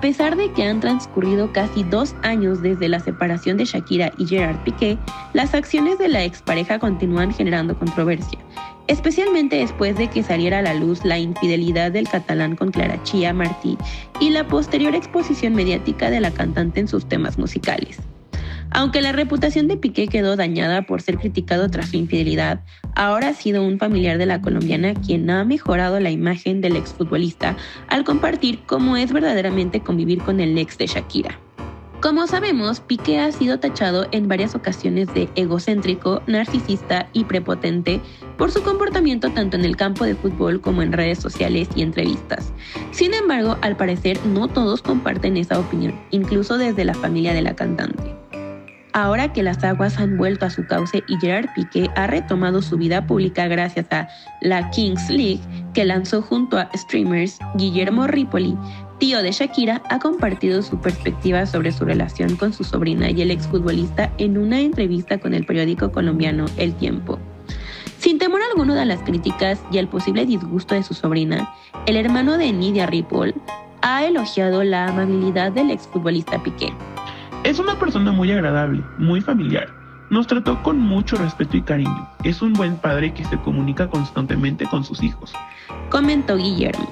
pesar de que han transcurrido casi 2 años desde la separación de Shakira y Gerard Piqué, las acciones de la expareja continúan generando controversia, especialmente después de que saliera a la luz la infidelidad del catalán con Clara Chia Martí y la posterior exposición mediática de la cantante en sus temas musicales. Aunque la reputación de Piqué quedó dañada por ser criticado tras su infidelidad, ahora ha sido un familiar de la colombiana quien ha mejorado la imagen del exfutbolista al compartir cómo es verdaderamente convivir con el ex de Shakira. Como sabemos, Piqué ha sido tachado en varias ocasiones de egocéntrico, narcisista y prepotente por su comportamiento tanto en el campo de fútbol como en redes sociales y entrevistas. Sin embargo, al parecer no todos comparten esa opinión, incluso desde la familia de la cantante. Ahora que las aguas han vuelto a su cauce y Gerard Piqué ha retomado su vida pública gracias a la Kings League que lanzó junto a streamers, Guillermo Ripoli, tío de Shakira, ha compartido su perspectiva sobre su relación con su sobrina y el exfutbolista en una entrevista con el periódico colombiano El Tiempo. Sin temor alguno a las críticas y al posible disgusto de su sobrina, el hermano de Nidia Ripoll ha elogiado la amabilidad del exfutbolista Piqué. Es una persona muy agradable, muy familiar. Nos trató con mucho respeto y cariño. Es un buen padre que se comunica constantemente con sus hijos, comentó Guillermo.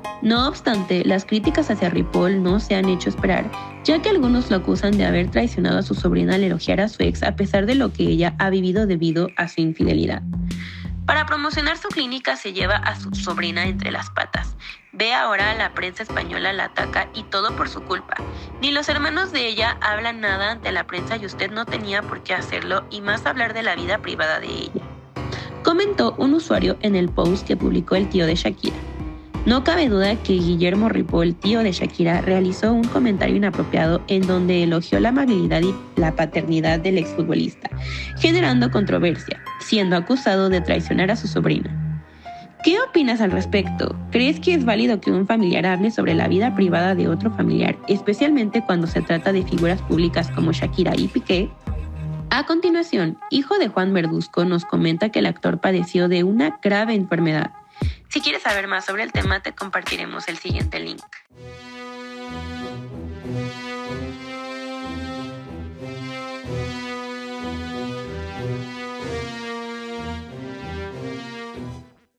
No obstante, las críticas hacia Ripoll no se han hecho esperar, ya que algunos lo acusan de haber traicionado a su sobrina al elogiar a su ex a pesar de lo que ella ha vivido debido a su infidelidad. Para promocionar su clínica se lleva a su sobrina entre las patas. Ve ahora a la prensa española la ataca y todo por su culpa. Ni los hermanos de ella hablan nada ante la prensa y usted no tenía por qué hacerlo y más hablar de la vida privada de ella, comentó un usuario en el post que publicó el tío de Shakira. No cabe duda que Guillermo Ripoll, tío de Shakira, realizó un comentario inapropiado en donde elogió la amabilidad y la paternidad del exfutbolista, generando controversia, siendo acusado de traicionar a su sobrina. ¿Qué opinas al respecto? ¿Crees que es válido que un familiar hable sobre la vida privada de otro familiar, especialmente cuando se trata de figuras públicas como Shakira y Piqué? A continuación, hijo de Juan Verduzco nos comenta que el actor padeció de una grave enfermedad. Si quieres saber más sobre el tema, te compartiremos el siguiente link.